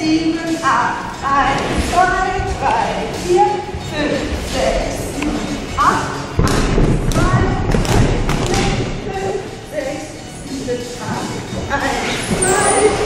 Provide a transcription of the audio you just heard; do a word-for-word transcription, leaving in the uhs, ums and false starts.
sieben, acht. eins, zwei, drei, vier, fünf, sechs, sieben, acht. eins, zwei, drei, vier, fünf, sechs, sieben, acht. eins, zwei,